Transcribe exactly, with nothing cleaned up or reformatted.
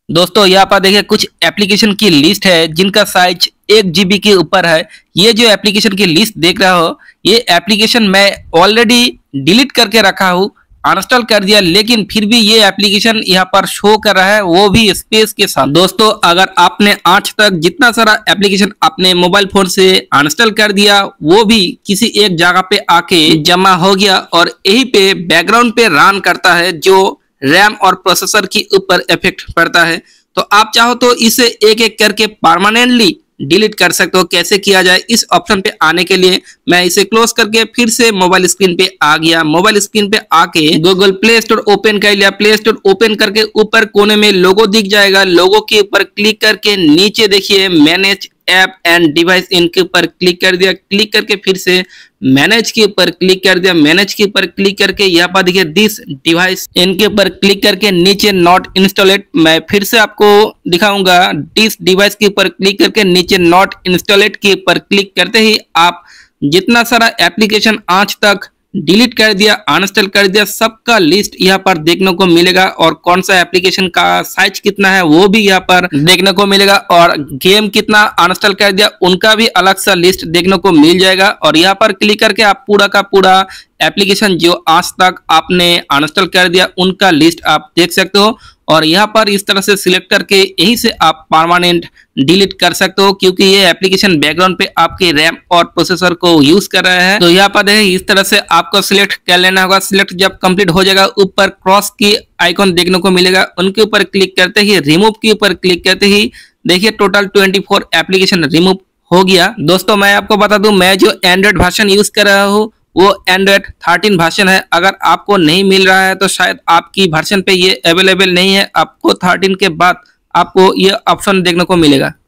दोस्तों यहाँ पर देखिए कुछ एप्लीकेशन की लिस्ट है जिनका साइज एक जीबी के ऊपर है। ये जो एप्लीकेशन की लिस्ट देख रहा हो, ये एप्लीकेशन मैं ऑलरेडी डिलीट करके रखा हूँ, अनइंस्टॉल कर दिया, लेकिन फिर भी ये एप्लीकेशन यहाँ पर शो कर रहा है, वो भी स्पेस के साथ। दोस्तों अगर आपने आज तक जितना सारा एप्लीकेशन अपने मोबाइल फोन से अनइंस्टॉल कर दिया, वो भी किसी एक जगह पे आके जमा हो गया और यही पे बैकग्राउंड पे रन करता है, जो रैम और प्रोसेसर के ऊपर इफेक्ट पड़ता है, तो आप चाहो तो इसे एक एक करके परमानेंटली डिलीट कर सकते हो। कैसे किया जाए, इस ऑप्शन पे आने के लिए मैं इसे क्लोज करके फिर से मोबाइल स्क्रीन पे आ गया। मोबाइल स्क्रीन पे आके गूगल प्ले स्टोर ओपन कर लिया। प्ले स्टोर ओपन करके ऊपर कोने में लोगो दिख जाएगा, लोगो के ऊपर क्लिक करके नीचे देखिए मैनेज ऐप एंड डिवाइस, इनके ऊपर क्लिक कर दिया। क्लिक करके फिर से मैनेज के ऊपर क्लिक कर दिया। मैनेज के ऊपर क्लिक करके यहाँ पर देखिए दिस डिवाइस, इनके ऊपर क्लिक करके नीचे नॉट इंस्टॉलेड, मैं फिर से आपको दिखाऊंगा। दिस डिवाइस के ऊपर क्लिक करके नीचे नॉट इंस्टॉलेड के ऊपर क्लिक करते ही आप जितना सारा एप्लीकेशन आज तक डिलीट कर दिया, अनइंस्टॉल कर दिया, सबका लिस्ट यहाँ पर देखने को मिलेगा और कौन सा एप्लीकेशन का साइज कितना है वो भी यहाँ पर देखने को मिलेगा और गेम कितना अनइंस्टॉल कर दिया उनका भी अलग सा लिस्ट देखने को मिल जाएगा। और यहाँ पर क्लिक करके आप पूरा का पूरा एप्लीकेशन जो आज तक आपने अनइंस्टॉल कर दिया उनका लिस्ट आप देख सकते हो। और यहाँ पर इस तरह से सिलेक्ट करके यही से आप परमानेंट डिलीट कर सकते हो, क्योंकि ये एप्लीकेशन बैकग्राउंड पे आपके रैम और प्रोसेसर को यूज कर रहे हैं। तो यहाँ पर देखिए इस तरह से आपको सिलेक्ट कर लेना होगा। सिलेक्ट जब कंप्लीट हो जाएगा, ऊपर क्रॉस की आइकॉन देखने को मिलेगा, उनके ऊपर क्लिक करते ही रिमूव के ऊपर क्लिक करते ही देखिए total twenty four application remove हो गया। दोस्तों मैं आपको बता दूं, मैं जो एंड्रॉइड वर्जन यूज कर रहा हूँ वो एंड्रॉइड थर्टीन वर्जन है। अगर आपको नहीं मिल रहा है तो शायद आपकी वर्जन पे ये अवेलेबल नहीं है, आपको थर्टीन के बाद आपको ये ऑप्शन देखने को मिलेगा।